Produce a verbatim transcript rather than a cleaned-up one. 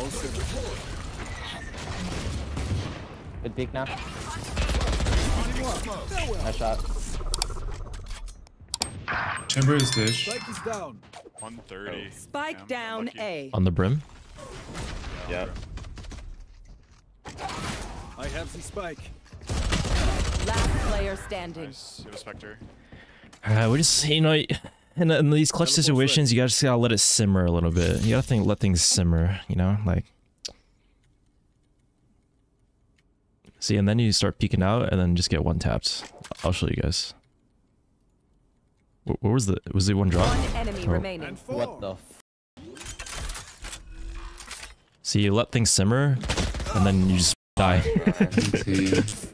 Good peek now. Nice shot. Chamber is dish. Spike is down. one thirty. Spike down A. On the brim. Yeah. I have the spike. Last player standing. Nice. You have a Spectre. Uh, we just, you know, in, in these clutch situations, you just gotta let it simmer a little bit. You gotta think, let things simmer, you know, like. See, and then you start peeking out, and then just get one tapped. I'll show you guys. What, what was the? Was the one drop? One enemy Oh. remaining. What the? F See, you let things simmer, and then you just die.